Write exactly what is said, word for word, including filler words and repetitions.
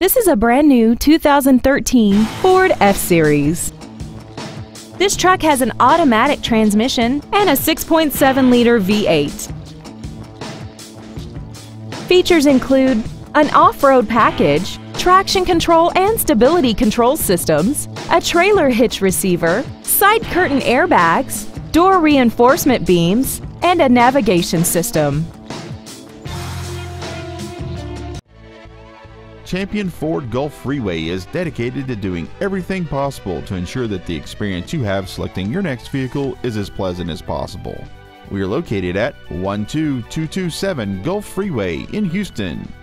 This is a brand new two thousand thirteen Ford F-Series. This truck has an automatic transmission and a six point seven liter V eight. Features include an off-road package, traction control and stability control systems, a trailer hitch receiver, side curtain airbags, door reinforcement beams, and a navigation system. Champion Ford Gulf Freeway is dedicated to doing everything possible to ensure that the experience you have selecting your next vehicle is as pleasant as possible. We are located at one two two two seven Gulf Freeway in Houston.